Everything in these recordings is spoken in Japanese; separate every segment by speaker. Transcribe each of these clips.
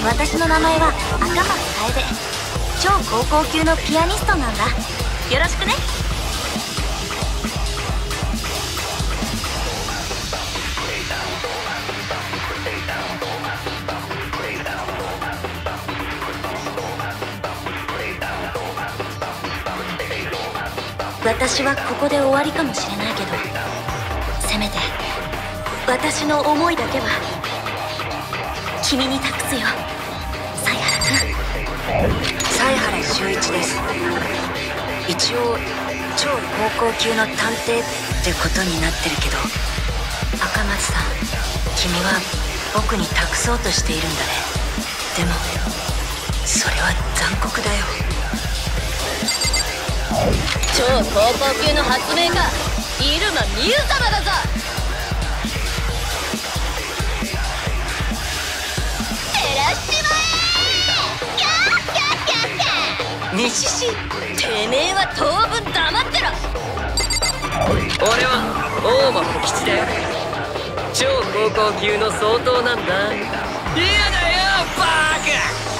Speaker 1: 私の名前は赤松楓。超高校級のピアニストなんだ。よろしくね。私はここで終わりかもしれないけど、せめて私の思いだけは君に託すよ、犀原君。
Speaker 2: 犀原修一です。一応超高校級の探偵ってことになってるけど、赤松さん、君は僕に託そうとしているんだね。でもそれは残酷だよ。
Speaker 3: 超高校級の発明家入間みゆ様だぞ。照らしちまえ。キャーキャーキャーキャー。西市、てめえは当分黙ってろ。
Speaker 4: 俺は大間小吉だよ。超高校級の相当なんだ。嫌だよバーカ。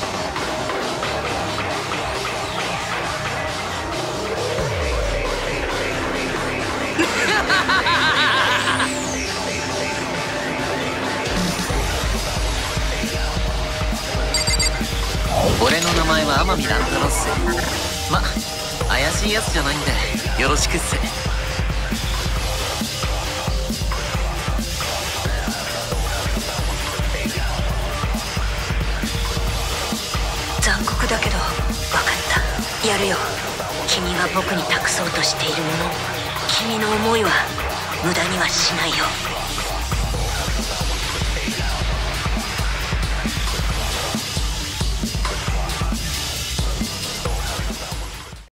Speaker 5: 俺の名前は天海乱太郎っす。ま、怪しいやつじゃないんでよろしくっす。
Speaker 2: 残酷だけど分かった、やるよ。君が僕に託そうとしているもの、君の思いは無駄にはしないよ。